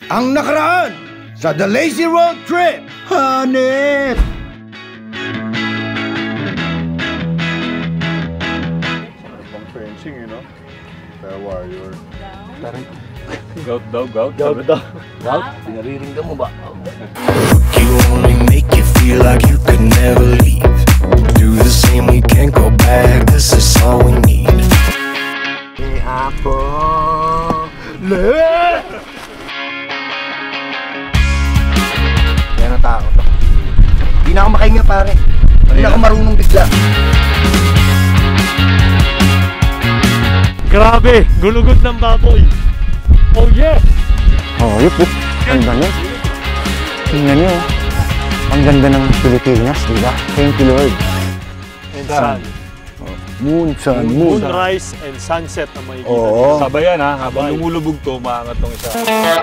ang nakaraan sa The Lazy Road Trip. Hanip! Pang fencing, you know? Kaya warrior. Gout daw, gout. Gout daw. Gout? Pinariringgan mo ba? You only make you feel like you could never leave. Do the same, we can't go back. This is all we need. Hey, Apo! Yan ang tao to. Hindi na ako makahinga, pare. Hindi na ako marunong bigla. Grabe! Gulugod ng baboy! Oh yeah! Oh, yun po. Ganda niya. Tingnan niyo. Ang ganda ng Pilipinas, di ba? Thank you, Lord. And sun. Moon, sun, moon. Moonrise and sunset ang makikita Oo. dito. Sabayan ha, habang lumulubog to, maangat tong isa.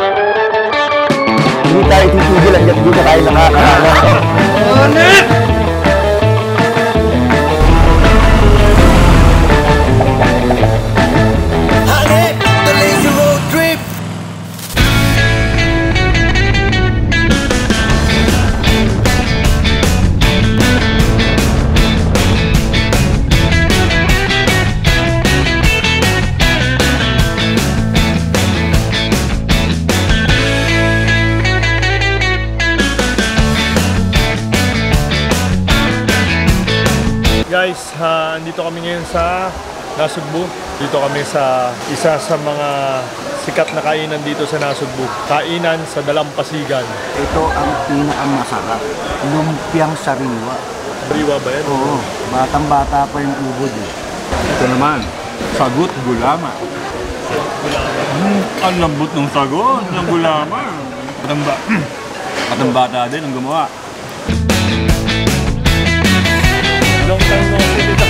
Hindi tayo titigil hanggang di na tayo nakakalaman. Hanip, the Lazy Road Trip. Guys, andito kami ngayon sa Nasugbu. Dito kami sa isa sa mga sikat na kainan dito sa Nasugbu. Kainan sa Dalampasigan. Ito ang pinakamasarap. Lumpiang sariwa. Briwa ba yan? Oo. Batang-bata pa yung ubod eh. Ito naman, sagot gulama. Ang lambot ng sagot ng gulama. Batang bata din ang gumawa. Long time no see dito.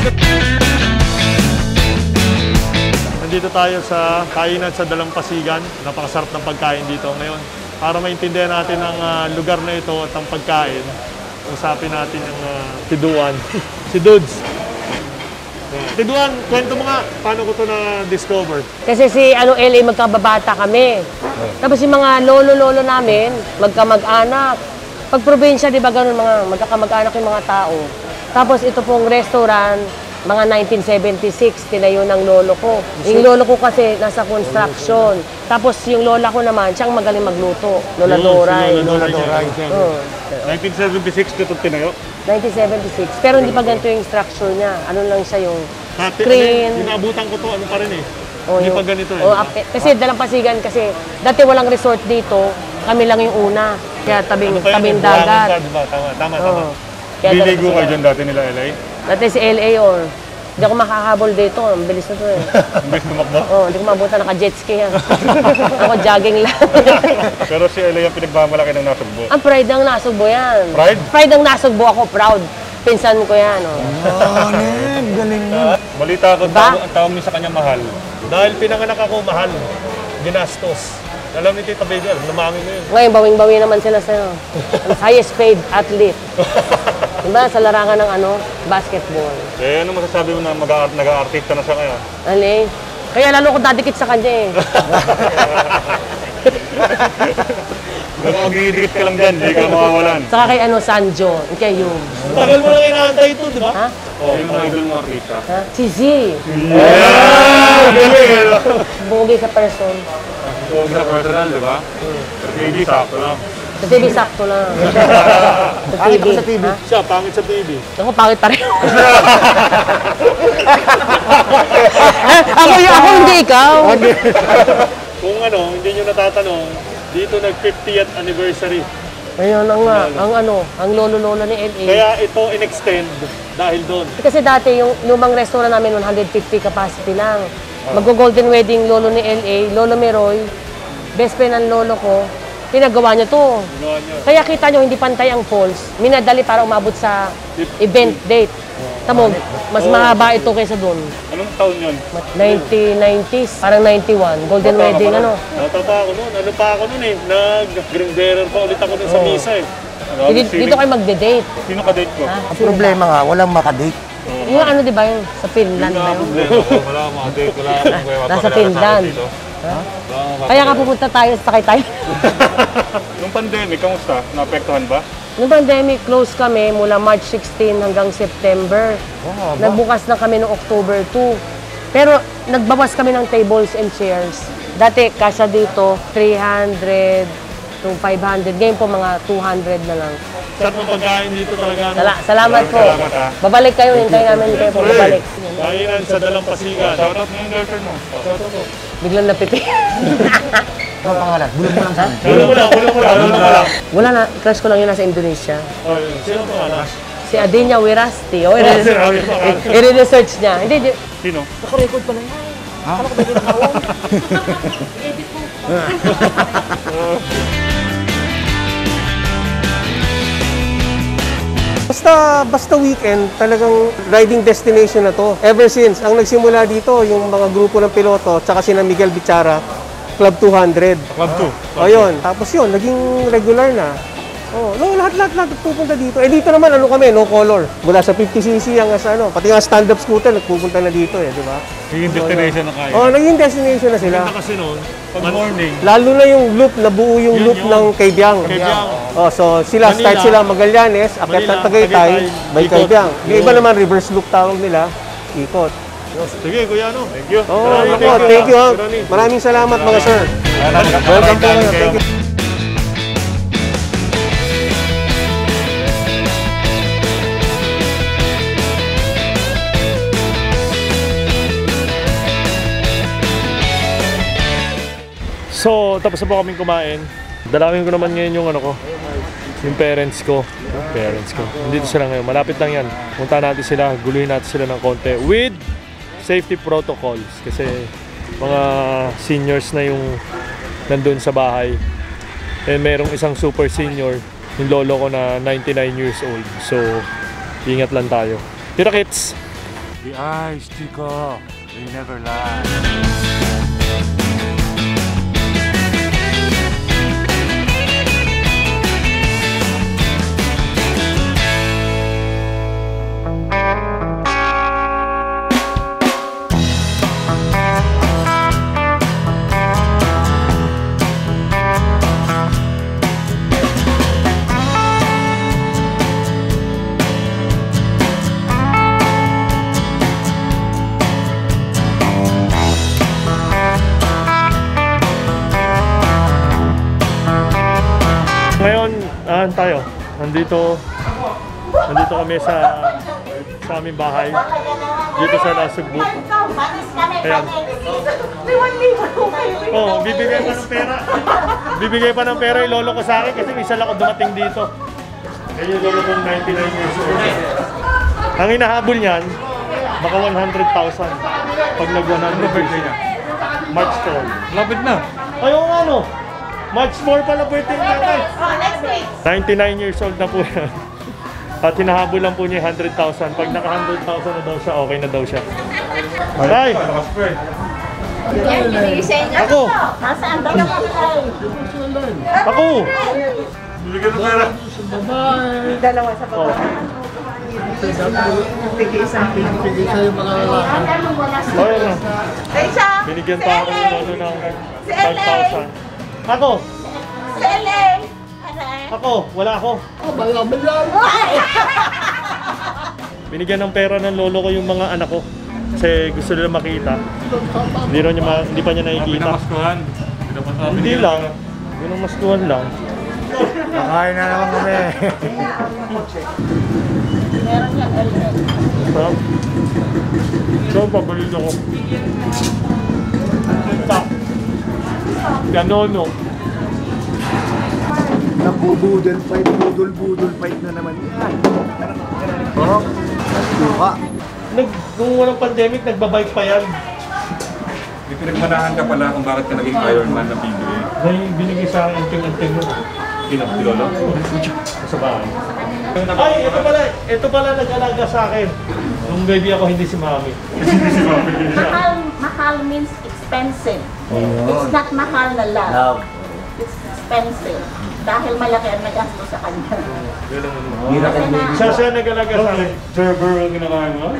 Nandito tayo sa kainan sa Dalampasigan. Napakasarap ng pagkain dito ngayon. Para maintindihan natin ang lugar na ito at ang pagkain, usapin natin ang Tiduan. Si Dudes. Tiduan, kwento mo nga, paano ko ito na-discover? Kasi si LA magkababata kami. Tapos yung mga lolo-lolo namin, magkamag-anak. Pag probinsya, di ba ganun mga magkakamag-anak yung mga tao. Tapos ito pong restaurant, mga 1976, tinayo ng lolo ko. Yung lolo ko kasi nasa construction. Tapos yung lola ko naman, siyang magaling magluto. Lola Doray. Lola Doray. Oo. 1976 ko ito tinayo. 1976. Pero hindi pa ganito yung structure niya. Ano lang siya yung Dati, screen. Inabutan ko to, ano pa rin eh. O, Hindi yung- pa ganito eh. o, kasi Dalampasigan kasi, dati walang resort dito, kami lang yung una. Kaya tabing Ano pa yun, tabing Buwangan dagat. pa, diba? Tama. Oo. Kaya Liligo kayo Dalampasigan. dyan dati nila, LA? Dati si LA or hindi ako makakahabol dito. Ang bilis na to eh. Imbes tumakbo. Oh, hindi ko mabuta naka-jet ski yan. Ako jogging lang. Pero si LA ang pinagmamalaki ng Nasugbu. Ang pride ng Nasugbo yan. Pride? Pride ng Nasugbo ako, proud. Pinsan ko yan. Oh. Galing mo. Balita ko, Diba? ang tawag niya sa kanya mahal. Dahil pinanganak ako mahal, ginastos. Alam ni Tita Baby, namami mo yun. Ngayon, bawing-bawi naman sila sa'yo. Ang highest paid athlete. Diba? Sa larangan ng basketball. Eh, ano masasabi mo na nag-aartista na siya ngayon? Ali, kaya lalo ko dadikit sa kanya eh. Mag-idikit ka lang dyan, hindi ka mawawalan. Saka kay Sanjo, kay Yung. Tagal mo lang inaantay ito, di ba? Ha? Oo, yung mga idol mo artista. Ha? Si Z. Bugi sa person. Huwag na personal, di ba? Pero hindi, sakto lang. Sa TV, sakto lang. Sa TV. Sa TV. Ha? Siya, pangit sa TV. Ako, pangit pa rin. ako hindi ikaw. Kung hindi nyo natatanong, dito nag-50th anniversary. Ayun, ang lolo-lolo ni LA. Kaya ito in-extend dahil doon. Kasi dati yung lumang restaurant namin 150 capacity lang. Mag-golden wedding lolo ni LA, lolo Meroy, best friend ng lolo ko, pinagawa niya to. Ginawa nyo. Kaya kita nyo, hindi pantay ang falls. Minadali para umabot sa event date. Tamo, mas mahaba ito kaysa doon. Anong taon yun? 1990s, parang 91, golden wedding ano. Nata pa ako noon. Ano pa ako noon eh. Nag-green bearer pa ulit ako dun sa misa eh. Dito kayo magde-date. Sino ka-date ko? Ha? Ang problema nga, walang makadate. Yung ano, di ba, yung sa Finland ba yun? Nasa Finland. Kaya nga pupunta tayo, sakay tayo. Nung pandemic, kamusta? Naapektuhan ba? Nung pandemic, close kami mula March 16 hanggang September. Nagbukas na kami noong October 2. Pero nagbawas kami ng tables and chairs. Dati, kasya dito, 300 to 500. Ngayon po, mga 200 na lang. Sarap ng pagkain dito talaga. Salamat po. Babalik kayo, hintayin namin kayo po babalik. Kainan sa Dalampasigan. Shoutout mo yung girlfriend mo. Biglang napipi. Ano pangalan? Bulong mo lang sa amin. Bulong mo lang. Wala na, crush ko lang yun nasa Indonesia. Sino pa nga? Si Adenia Wirasti. I-research niya. Hindi, Sino? naka-record pala yan. Akala ko ba yung nakaon? I-edit mo. Basta weekend, talagang riding destination na to. Ever since, ang nagsimula dito, yung mga grupo ng piloto, tsaka si Miguel Bichara, Club 200. Club 2. O yun, tapos yun, naging regular na. Oh, no, lahat pupunta dito. Eh dito naman, ano kami, no color. Mula sa 50cc hanggang sa ano, pati nga stand-up scooter, nagpupunta na dito di ba? Naging destination na kayo. Oh, naging destination na sila. Ganda kasi noon, pag morning, Lalo na yung loop, nabuo yung Yun loop yun. ng Kabyang. Kabyang. Oh, so sila, Manila. start sila Magallanes, akyat Manila, ng Tagaytay, Tagaytay, by ikot. Kabyang. Yung iba Yun. naman, reverse loop tawag nila, ikot. sige Kuya ano. Thank you. Oh, thank you ha. Maraming salamat mga sir. Welcome po kayo. Thank you. So, tapos na po kaming kumain. Dalawin ko naman ngayon yung ano ko. Yung parents ko. Nandito sila ngayon. Malapit lang yan. Punta natin sila. Guluhin natin sila ng konti. With safety protocols. Kasi mga seniors na yung nandun sa bahay. And merong isang super senior. Yung lolo ko na 99 years old. So, ingat lang tayo. Tira kids! The eyes, Chico. They never lie. Ngayon, tayo. Nandito kami sa aming bahay. Dito sa Nasugbu. Ayan. Oh, bibigay pa ng pera. Bibigay pa ng pera yung lolo ko sa akin kasi may isa lang ako dumating dito. Kaya yung lolo kong 99 years old. Ang hinahabol niyan, baka 100,000 pag nag-100 birthday niya. March 4. Lapit na. Ayaw nga no. March 4 pala birthday natin. Next week. 99 years old na po yan. At hinahabol lang po niya 100,000. Pag naka 100,000 na daw siya, okay na daw siya. Tay! Yan, ginising niya. Ako! Nasaan ba naman tayo? Ako! Bibigyan ng pera. Dalawa sa baba. Bigay sa akin. Bigay sa yung mga lalaki. Okay na. Isa! Binigyan pa ako ng ano ng Si LA! 5,000. Ako! Si LA! Ako! Wala ako. Binigyan ng pera ng lolo ko yung mga anak ko. Kasi gusto nila makita. Hindi pa niya nakikita. Pinamaskuhan. Hindi lang. Pinamaskuhan lang. Nakain na naman kami. Meron yan, LA. Sarap. So, paborito ko. Punta. Ganono. Nabubudol fight, budol fight na naman yan. Oh, suka. Nung walang pandemic, nagbabike pa yan. May pinagmanahan ka pala kung bakit ka naging Ironman na PBA. Binigay sa akin anting-anting mo. Sino? Si Lolo? Sa bahay. Ay, ito pala nag-alaga sa akin. Nung baby ako, hindi si Mami. Mahal means expensive. It's not mahal na love. It's expensive. Dahil malaki ang nagasto sa kanya. Miracle baby. Siya nag-alaga sa akin. Server ang ginakain mo?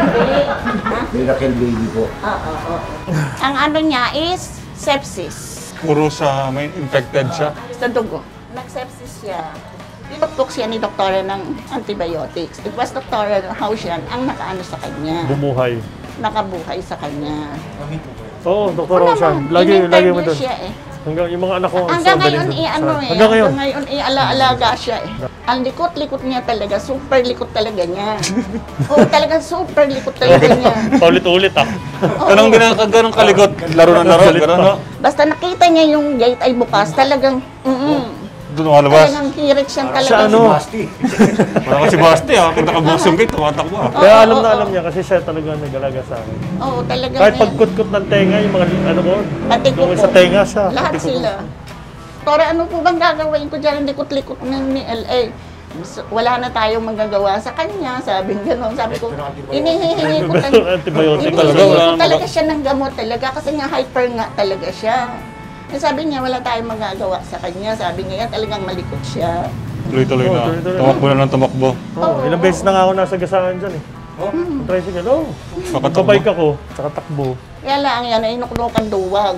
Miracle baby po. Oo. Ang ano niya is sepsis. Puro sa may infected siya. Sa dugo. Nag-sepsis siya. Tinuktok siya ni doktora ng antibiotics. It was Dr. House yan ang nakaano sa kanya. Bumuhay. Nakabuhay sa kanya. Oo, Dr. Wala Roshan. mo, Lagi mo in-interview doon. siya eh. Hanggang yung mga anak ko. Hanggang sa ngayon, Balindo. Hanggang hanggang ngayon. ngayon, alaga siya eh. Ang likot-likot niya talaga, super likot talaga niya. Oo, talagang super likot talaga niya. Paulit-ulit ah. Anong ganong kalikot? Laro ng laro, gano'n no? Basta nakita niya yung gate ay bukas, talagang, Doon makalabas. talagang hirit siyang talaga. Sa ano? Wala kasi Basti ha, kita ka bukas yung gate, tumatakbo ha. Kaya alam na alam niya kasi siya talaga nag-alaga sa akin. Oo, talagang. Kahit pagkutkot ng tenga, yung mga ano ko, Pati ko yung po. sa tenga siya. Lahat pati ko po. sila. Tore, ano po bang gagawin ko dyan? Likot-likot ni LA. Wala na tayong magagawa sa kanya. Sabi gano'n. Sabi ko, inihihingi ko Antibiotic talaga, wala nang talaga siya ng gamot talaga. Kasi nga hyper nga talaga siya. Eh, sabi niya, wala tayong magagawa sa kanya. Sabi niya, talagang malikot siya. Tuloy-tuloy na. tuloy-tuloy. Tumakbo na ng tumakbo. Oh, ilang beses na nga ako nasa gasaan dyan eh. Tricycle, oh. Pabike ako, tsaka takbo. Kaya lang yan, ay nuknukan duwag.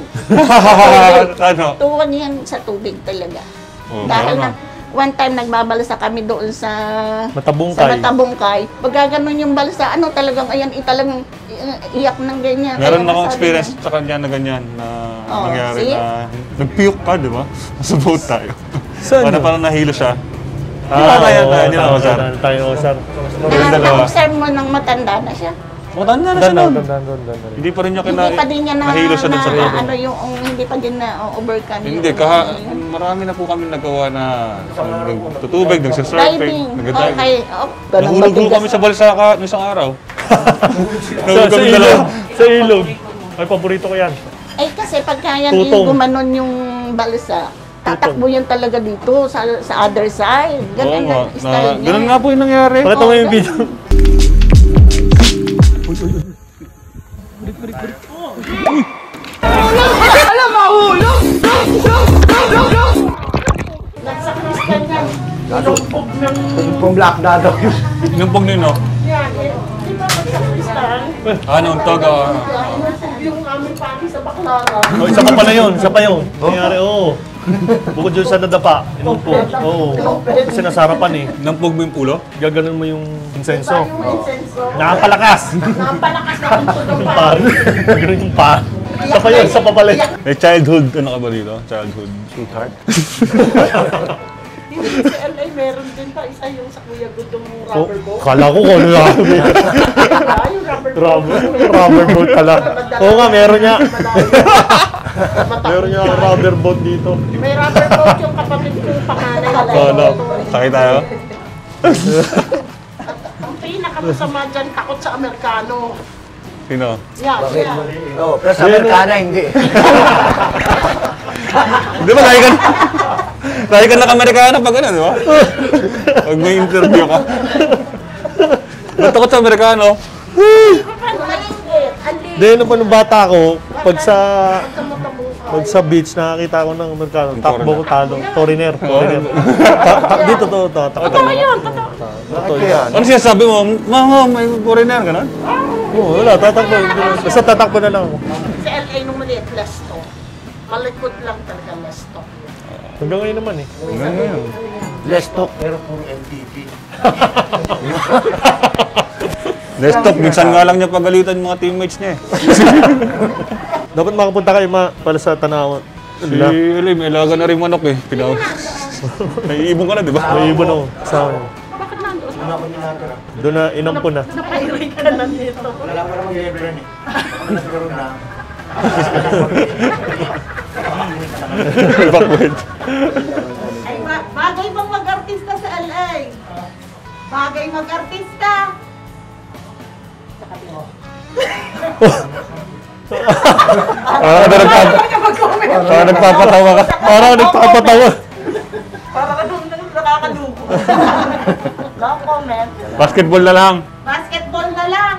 Ano? Tuwag yan sa tubig talaga. Oh, Dahil tama. one time nagbabalsa kami doon sa Matabungkay. Sa Matabungkay. Pag gano'n yung balsa, ano talagang, ayan, talagang iyak ng ganyan. Meron Kaya akong nasabi experience niya, sa kanya na ganyan na Oh, nangyari see? na nag-puke ka, di ba? Nasa boat tayo. Saan yun? Parang nahilo siya. oo, Hindi na Osar. tayo, Osar. Na-observe mo ng matanda na siya. Matanda na siya nun. Doon. Hindi pa rin niya Hindi pa din niya nahilo siya dun sa boat. ano yung, hindi pa din na-overcome. Hindi, marami na po kami nagawa na nagtutubig, Diving. nagsisurfing, nag-diving. Okay. Oh, ganun Nahulog po matigas. kami sa balsa ng isang araw. Nahulog Sa kami ilog. dalawa. Sa ilog. Ay, paborito ko yan. Ay kasi pagka yan Tutong. gumanon yung balsa, tatakbo yan talaga dito sa other side. Oo Ganun nga. ang style niya. Ganun nga po yung nangyari. Pakita mo yung video. Nagsakristan yan. Inumpog ng Kung black dado yun. Inumpog nino. yan. Di ba nagsakristan? Ano, untog. Inumpog yung aming pati sa baklaran. Oh, isa pa pala yun, isa pa yun. Nangyari, oo. Bukod yun sa nadapa, inumpog. Oo. Kasi nasa harapan eh. Inumpog mo yung pulo? Gaganon mo yung insenso. Yung insenso. Nakapalakas! Napalakas na rin po ng Par. Gaganon yung par. Isa pa yun, isa pa pala. May childhood, ano ka ba dito? Childhood. Sweetheart. Hindi sa LA, meron din pa isa yung sa Kuya Good yung rubber boat. Kala ko kung ano yan. Yung Rubber boat pala. Oo nga, meron niya. Meron niya ang rubber boat dito. May rubber boat yung kapatid ko panganay. Ano? Sakay tayo? Ang pinakamasama dyan, takot sa Amerikano. Sino? Yan, yan. Oo, pero sa Amerikana hindi. Di ba, lagi ka naka-Amerikana pag ano, di ba? Pag may interview ka. Ba't takot sa Amerikano? Dahil naman nung bata ko, pag sa beach, nakakita ko ng Amerikano. Takbo ko talo. Foreigner. Dito to. Totoo yun, totoo. Bakit yan? Ano sinasabi mo? Mama, may foreigner ka na? Oo, wala. Tatakbo. Basta tatakbo na lang ako. Sa LA nung maliit, less to. Malikot lang talaga less to. Hanggang ngayon naman eh. Let's talk, pero puro MTV. Desktop, minsan nga lang niya pagalitan yung mga teammates niya eh. Dapat makapunta kayo pala sa Tanawan. Si Eli, may alaga na rin manok eh. Naiibon ka na, di ba? May ibon ako. Sa Bakit nandun? doon na inampo na. Napairay ka na nandito. Wala pa naman yung rin eh. Nagkaroon na. Backward. Ay, bagay bang mag-artista sa LA? Bagay mag-artista. Nagpapatawa ka. Parang nagpapatawa. Para ka nung nakakadugo. No comment. Basketball na lang. Basketball na lang.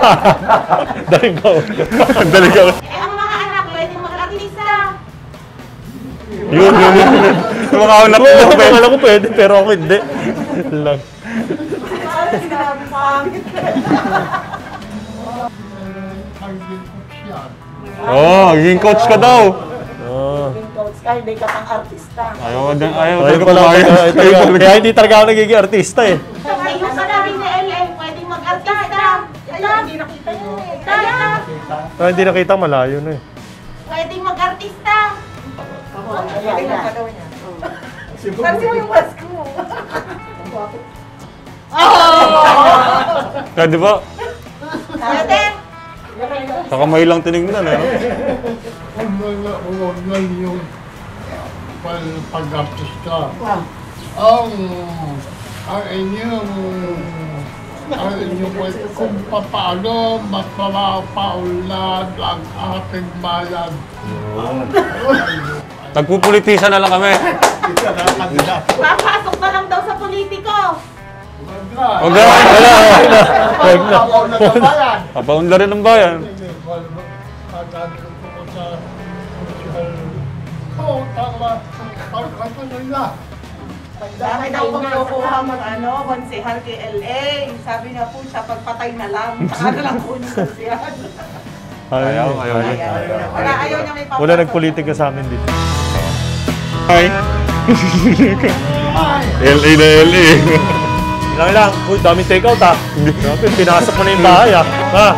Daling ko. Dali ka. Eh, ang mga anak pwede mag-artista. Yun. Mga unap Oo, mo, akala ko pwede, pero ako hindi. Lang. Magiging coach ka daw. Coach ka, hindi ka pang artista. Ayaw Ayun talaga pala, pumayag. kaya hindi talaga ako nagiging artista eh. Ayun sa namin ni LA, pwedeng mag-artista. Hindi nakita yun eh. Hindi nakita, malayo na eh. Pwedeng mag-artista. Pwedeng mag-galaw niya. Sarsi mo yung mask mo. Di ba? Pwede. Sa kamay lang tinignan, eh. Huwag na yung pag-artista. Ang inyong kung paano mapapaunlad ang ating bayan. Nagpupolitisa na lang kami. Papasok na lang daw sa politiko. Huwag na. Papaunla rin ng bayan. Dami daw pagkukuha konsehal kay LA. Sabi niya po siya, pagpatay na lang. Saka na lang po yung konsehal. Ayaw. Ayaw niya may papasok. Wala nagpolitika sa amin dito. Hi. LA na LA. Ilang. Uy, daming take-out ha. Grabe, pinasok mo na yung bahay ha.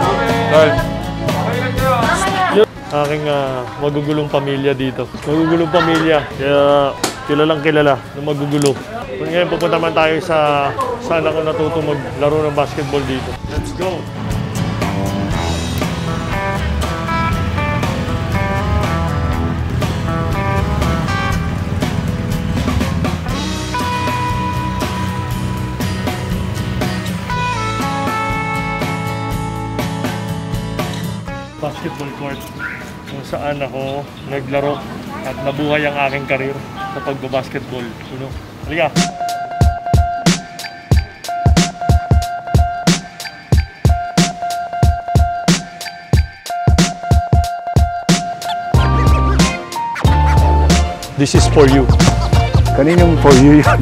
Aking magugulong pamilya dito. Magugulong pamilya. Kaya kilalang kilala na magugulo. Ngayon pupunta man tayo sa saan ako natuto maglaro ng basketball dito. Let's go! Basketball court kung saan ako naglaro at nabuhay ang aking karir sa pagbabasketball. Halika! This is for you. Kaninong for you yun?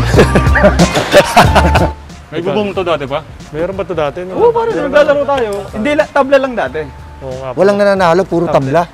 May bubong to dati pa? Meron ba ito dati? Oo, parang naglalaro tayo. Hindi, tabla lang dati. Oo nga. Walang nananalo, puro tabla.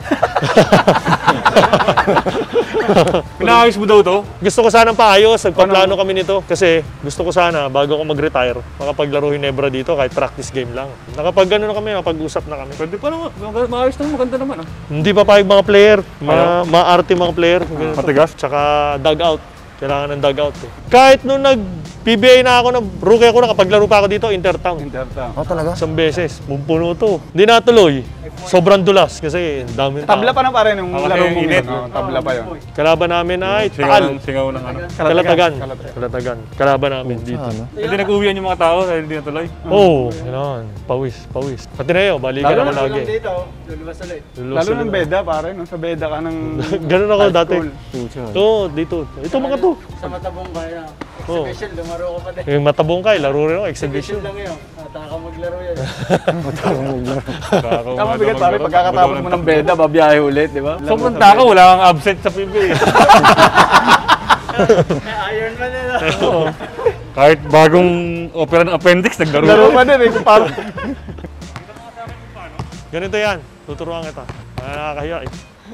Pinaayos mo daw to? Gusto ko sanang paayos, nagpaplano kami nito kasi gusto ko sana bago ako mag-retire, makapaglaro Hinebra dito kahit practice game lang. Nakapag-ano na kami, nakapag-usap na kami. Pwede pa naman. Maayos naman, maganda naman. Hindi pa payag mga player, maarte mga player. Matigas? Tsaka dugout. Kailangan ng dugout eh. Kahit nung nag-PBA na ako, rookie ako, nakapaglaro pa ako dito, Intertown. Oh, talaga? Isang beses, puno to. Hindi natuloy. Sobrang dulas kasi dami tao. Tabla pa na pare nung laro mo init. tabla pa yun. Kalaban namin ay Taal. Singaw ng ano. Kalatagan. Kalaban namin dito. Hindi nag-uwian yung mga tao dahil hindi natuloy. Oo, kailangan. Pawis. Pati na yun, balikan naman lagi. Lalo ng beda pare, no? Sa beda ka ng Ganun ako dati. Oo, dito. Ito mga to. Sa Matabong kaya. Oo. Exhibition, lumaro ko pa din. Yung Matabong kay, laro rin ako, exhibition. lang yun. Taka maglaro yan. Tama bigat pare, pagkakatapos mo ng beda, babiyahe ulit, di ba? Sobrang taka, wala kang absent sa PBA. Iron Man yun. Kahit bagong opera ng appendix, naglaro. Laro pa din eh, parang Ganito yan, tuturuan kita. Nakakahiya eh.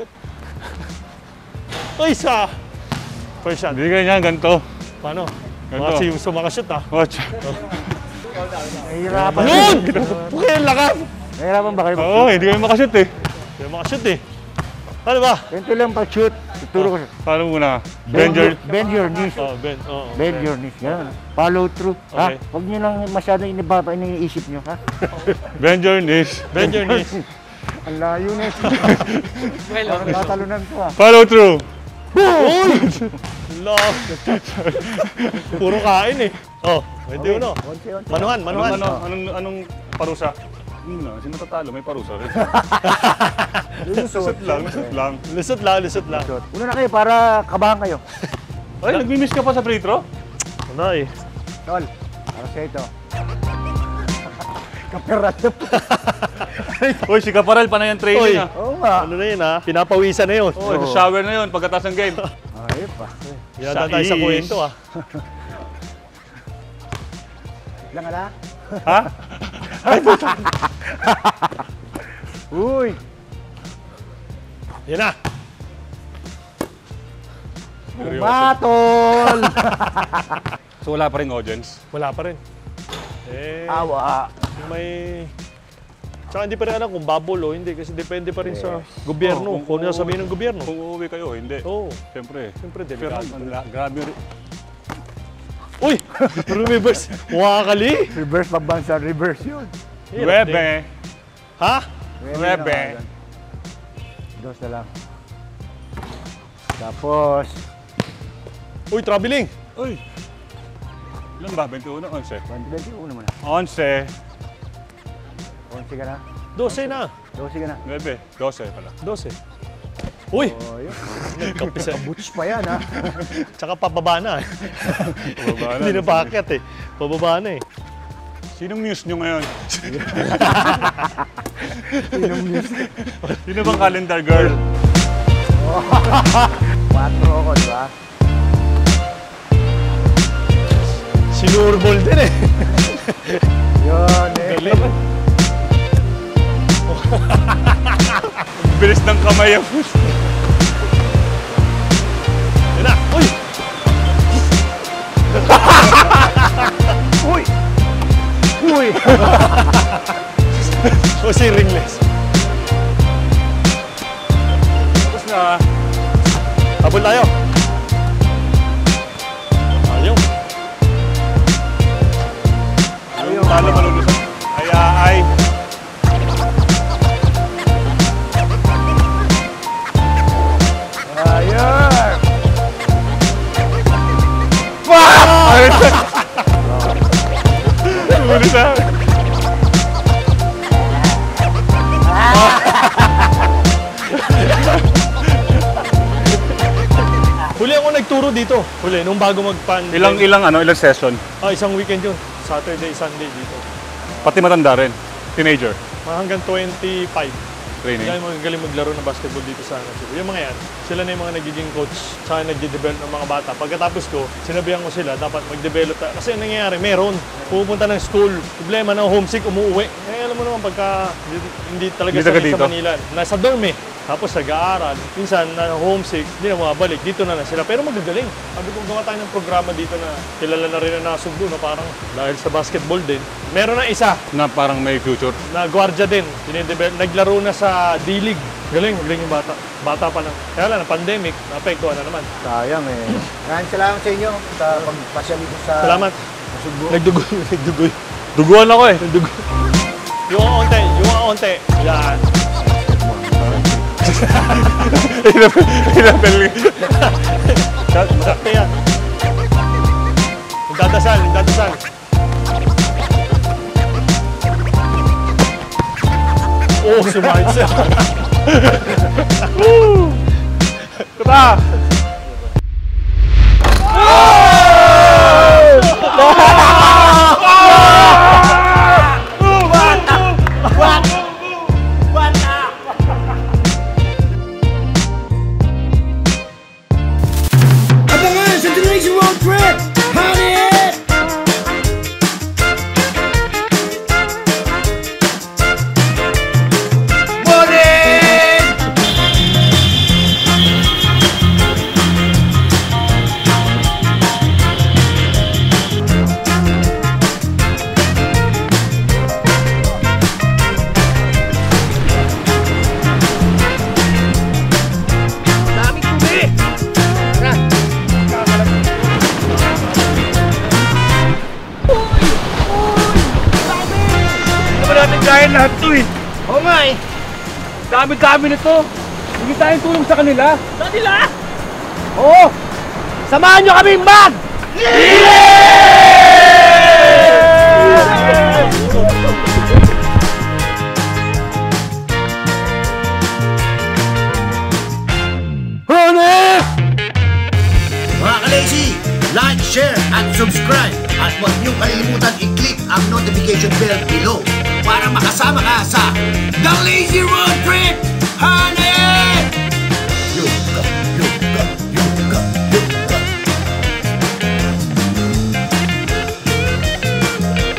Uy, sa! First shot. Hindi ganyan, ganito. Paano? Ganito. Kasi gusto makashoot ah. Watch. Nahihirapan. Yun! Okay, lakas! Nahihirapan ba kayo? Oo, hindi kayo makashoot eh. Hindi makashoot eh. Ano ba? Ganito lang pag-shoot. Tuturo ko. Paano muna? Bend Bend your knees. Oh, Ben. Oh, Bend your knees. Yan. Follow through. Ha? Okay. Huwag nyo lang masyadong iniisip nyo, ha? Bend your knees. Bend your knees. Ang layo na ito. Parang tatalunan ko, ha? Follow through. Love. Puro kain eh. Oh, pwede yun oh. Manuhan. Anong parusa? Sino may parusa rin. Lusot lang. Lusot lang. Una na kayo para kabahan kayo. Ay, nagmi-miss ka pa sa free throw? Ano eh. Tol, para sa ito. Kaperado po. Uy, si Kaparal, panay ang training ah. Oo nga. Ano na yun ah? Pinapawisan na yun. Oh, shower na yun pagkatapos ng game. Ay, Yata tayo sa kwento ah. Lang ala? Ha? Uy! Yan na! Matol! So wala pa rin audience? Wala pa rin. Eh, Awa. may... Tsaka hindi pa rin alam kung bubble o hindi kasi depende pa rin sa gobyerno. Kung ano sabihin ng gobyerno. Kung uuwi kayo, hindi. Oo. Siyempre. Siyempre, Pero delikado. grabe rin. Uy! Reverse! Wakali! Reverse pagbansa, reverse yun. Webe! Ha? Webe! Dos na lang. Tapos... Uy, traveling! Uy! Ilan ba? 21? 11? 21 muna. 11. 11 ka na? 12 na. 12 ka na. 9. 12 pala. 12. Uy! Oh, yun. Nagkape sa... Butch pa yan, ha? Tsaka pababa na. Pababa na. Hindi na bakit eh. Pababa na eh. Sinong muse nyo ngayon? Sinong news? Sino bang calendar girl? 4 ako, di ba? Sinurbol din eh. Yun, eh. Galing. Bilis ng kamay ang puso. Yan na! Uy! Uy! Uy! O si ringless. Tapos na. Habol tayo. Ayaw. Ayaw. Talo malulusot. Ay. Ayan! Sulit na. Huli ako nagturo dito. Huli, nung bago mag-pandemic. Ilang session? Isang weekend yun. Saturday, Sunday dito. Pati matanda rin. Teenager. Hanggang 25. Training. Kaya magaling maglaro ng basketball dito sa Cebu. Yung mga yan, sila na yung mga nagiging coach, tsaka nagde-develop ng mga bata. Pagkatapos ko, sinabihan ko sila, dapat mag-develop. Kasi ang nangyayari, meron. Pupunta ng school, problema na homesick, umuwi. Eh, alam mo naman, pagka hindi talaga sanay sa Manila, nasa dorm eh. Tapos nag-aaral, minsan na homesick, hindi na mabalik, dito na sila. Pero magagaling. Sabi ko, gawa tayo ng programa dito na kilala na rin na nasugdo na parang dahil sa basketball din. Meron na isa Na parang may future. na gwardiya din, naglaro na sa D-League. Galing yung bata. Bata pa lang. Kaya lang, pandemic, naapektuhan na naman. Sayang eh. Maraming salamat sa inyo sa pagpasyal dito sa... Salamat. Sugbo. Nagdugoy. Duguan ako eh. Yung onte. Yan. Sakto yan. Nagdadasal. Oh, sumahit siya. Woo! Tara! Abangan sa The Lazy Road Trip! Honey! Kaya lahat to eh. Oo nga eh. Dami-dami nito. Hindi tayong tulong sa kanila. Sa kanila? Oo. Samahan nyo kaming mag! Mga ka-lazy, like, share, at subscribe. At huwag niyong kalilimutan i-click ang notification bell below para makasama ka sa The Lazy Road Trip! Honey!